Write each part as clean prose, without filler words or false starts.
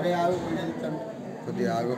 కొద్దిగా ఆగు.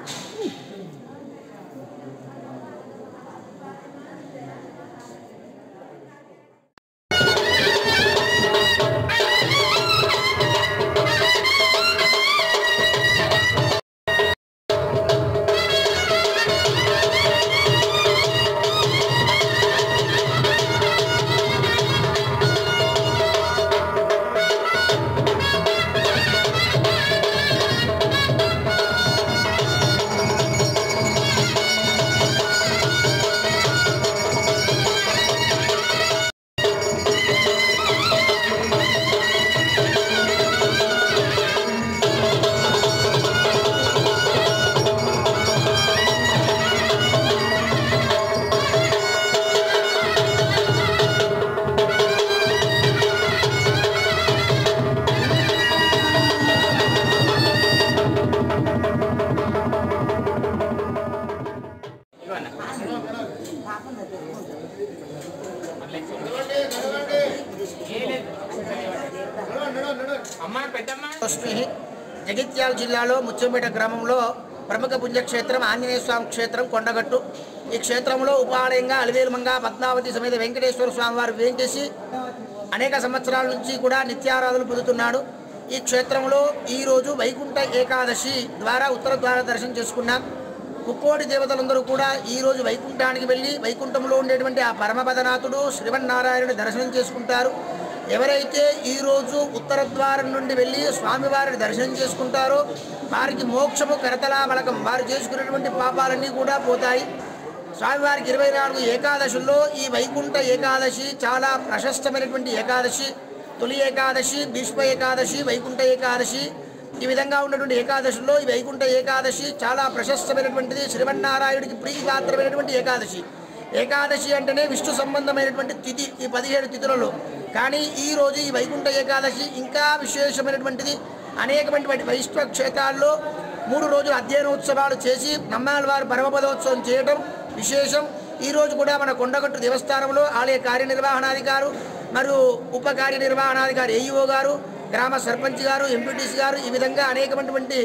జగిత్యాల జిల్లాలో ముచ్చంపేట గ్రామంలో ప్రముఖ పుణ్యక్షేత్రం ఆంజనేయ స్వామి క్షేత్రం కొండగట్టు. ఈ క్షేత్రంలో ఉపాలయంగా అలివేలుమంగ పద్మావతి సమేత వెంకటేశ్వర స్వామి వారు వేంచేసి అనేక సంవత్సరాల నుంచి కూడా నిత్యారాధనలు పొందుతున్నాడు. ఈ క్షేత్రంలో ఈరోజు వైకుంఠ ఏకాదశి ద్వారా ఉత్తర ద్వార దర్శనం చేసుకున్నాం. ముక్కోటి దేవతలందరూ కూడా ఈరోజు వైకుంఠానికి వెళ్ళి వైకుంఠంలో ఉండేటువంటి ఆ పరమపదనాథుడు శ్రీమన్నారాయణుని దర్శనం చేసుకుంటారు. ఎవరైతే ఈరోజు ఉత్తర ద్వారం నుండి వెళ్ళి స్వామివారిని దర్శనం చేసుకుంటారో వారికి మోక్షము కరతలామలకం, వారు చేసుకునేటువంటి పాపాలన్నీ కూడా పోతాయి. స్వామివారికి 24 ఏకాదశుల్లో ఈ వైకుంఠ ఏకాదశి చాలా ప్రశస్తమైనటువంటి ఏకాదశి. తొలి ఏకాదశి, భీష్మ ఏకాదశి, వైకుంఠ ఏకాదశి, ఈ విధంగా ఉన్నటువంటి ఏకాదశుల్లో ఈ వైకుంఠ ఏకాదశి చాలా ప్రశస్తమైనటువంటిది. శ్రీమన్నారాయణుడికి ప్రీతిపాత్రమైనటువంటి ఏకాదశి. ఏకాదశి అంటేనే విష్ణు సంబంధమైనటువంటి తిథి ఈ 17 తిథులలో. కానీ ఈరోజు ఈ వైకుంఠ ఏకాదశి ఇంకా విశేషమైనటువంటిది. అనేకమైనటువంటి వైష్ణవ క్షేత్రాల్లో 3 రోజులు అధ్యయనోత్సవాలు చేసి నమ్మాళ్ళ వారు పరమపదోత్సవం చేయడం విశేషం. ఈరోజు కూడా మన కొండగట్టు దేవస్థానంలో ఆలయ కార్యనిర్వహణాధికారు మరియు ఉప కార్యనిర్వహణాధికారి ఏఈఓ గారు, గ్రామ సర్పంచ్ గారు, ఎంపీటీసీ గారు, ఈ విధంగా అనేకమైనటువంటి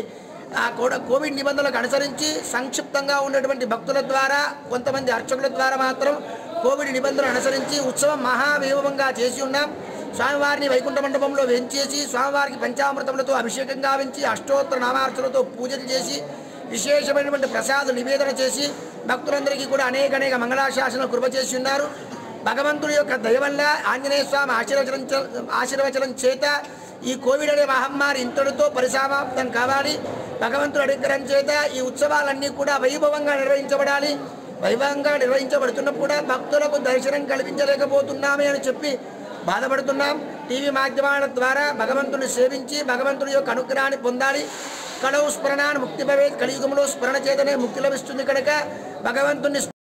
కోవిడ్ నిబంధనలకు అనుసరించి సంక్షిప్తంగా ఉన్నటువంటి భక్తుల ద్వారా కొంతమంది అర్చకుల ద్వారా మాత్రం కోవిడ్ నిబంధనలు అనుసరించి ఉత్సవం మహావైభవంగా చేసి ఉన్నాం. స్వామివారిని వైకుంఠ మండపంలో వెంచేసి స్వామివారికి పంచామృతములతో అభిషేకం గావించి అష్టోత్తర నామార్చనలతో పూజలు చేసి విశేషమైనటువంటి ప్రసాద నివేదన చేసి భక్తులందరికీ కూడా అనేక మంగళాశాసనాలు కృప చేసి ఉన్నారు. భగవంతుడి యొక్క దయ వల్ల ఆంజనేయ స్వామి ఆశీర్వచనం చేత ఈ కోవిడ్ అనే మహమ్మారి ఇంతటితో పరిసమాప్తం కావాలి. భగవంతుడి అనుగ్రహం చేత ఈ ఉత్సవాలన్నీ కూడా వైభవంగా నిర్వహించబడాలి. వైభవంగా నిర్వహించబడుతున్నప్పుడు కూడా భక్తులకు దర్శనం కల్పించలేకపోతున్నామే అని చెప్పి బాధపడుతున్నాం. టీవీ మాధ్యమాల ద్వారా భగవంతుని సేవించి భగవంతుడి యొక్క అనుగ్రహాన్ని పొందాలి. కలవు స్మరణాన్ని ముక్తి భవేత్, కలియుగంలో స్మరణ చేతనే ముక్తి లభిస్తుంది కనుక భగవంతుని